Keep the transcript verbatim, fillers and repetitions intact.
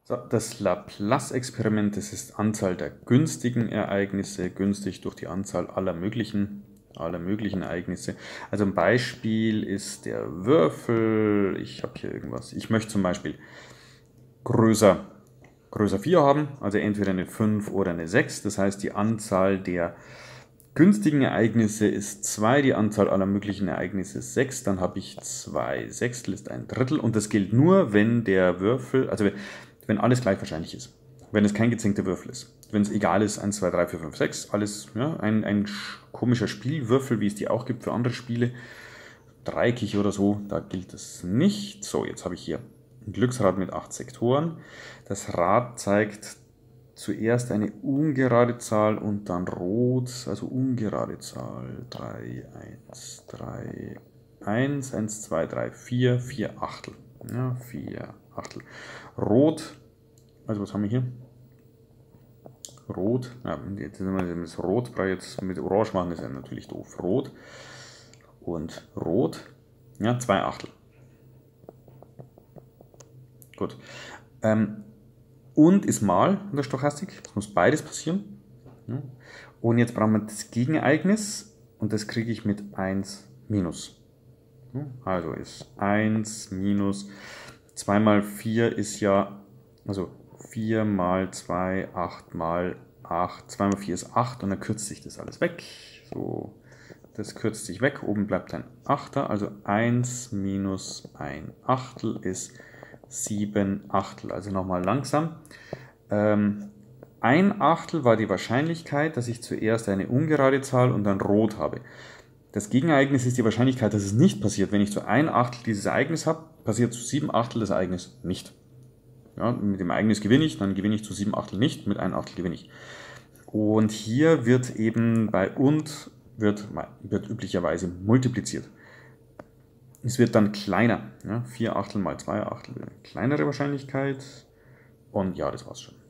So, das Laplace-Experiment, das ist Anzahl der günstigen Ereignisse, günstig durch die Anzahl aller möglichen, aller möglichen Ereignisse. Also ein Beispiel ist der Würfel. Ich habe hier irgendwas. Ich möchte zum Beispiel größer, größer vier haben, also entweder eine fünf oder eine sechs. Das heißt, die Anzahl der günstigen Ereignisse ist zwei, die Anzahl aller möglichen Ereignisse ist sechs, dann habe ich zwei Sechstel ist ein Drittel und das gilt nur, wenn der Würfel, also wenn alles gleich wahrscheinlich ist, wenn es kein gezinkter Würfel ist, wenn es egal ist, eins, zwei, drei, vier, fünf, sechs, alles, ja, ein, ein komischer Spielwürfel, wie es die auch gibt für andere Spiele, dreieckig oder so, da gilt es nicht. So, jetzt habe ich hier ein Glücksrad mit acht Sektoren. Das Rad zeigt zuerst eine ungerade Zahl und dann rot, also ungerade Zahl, drei, eins, drei, eins, eins, zwei, drei, vier, vier Achtel, ja, vier Achtel. Rot, also was haben wir hier? Rot, ja, jetzt sind wir das Rot, jetzt mit Orange machen, das ist ja natürlich doof. Rot und Rot, ja, zwei Achtel. Gut. Ähm, und ist mal in der Stochastik, es muss beides passieren. Ja. Und jetzt brauchen wir das Gegenereignis und das kriege ich mit eins minus. Ja. Also ist eins minus zwei mal vier ist ja, also vier mal zwei, acht mal acht, zwei mal vier ist acht und dann kürzt sich das alles weg. So, das kürzt sich weg, oben bleibt ein Achter, also eins minus ein Achtel ist sieben Achtel. Also nochmal langsam. Ähm, ein Achtel war die Wahrscheinlichkeit, dass ich zuerst eine ungerade Zahl und dann rot habe. Das Gegenereignis ist die Wahrscheinlichkeit, dass es nicht passiert. Wenn ich zu ein Achtel dieses Ereignis habe, passiert zu sieben Achtel das Ereignis nicht. Ja, mit dem Ereignis gewinne ich, dann gewinne ich zu sieben Achtel nicht, mit ein Achtel gewinne ich. Und hier wird eben bei und wird, wird üblicherweise multipliziert. Es wird dann kleiner. Ja, vier Achtel mal zwei Achtel, eine kleinere Wahrscheinlichkeit. Und ja, das war's schon.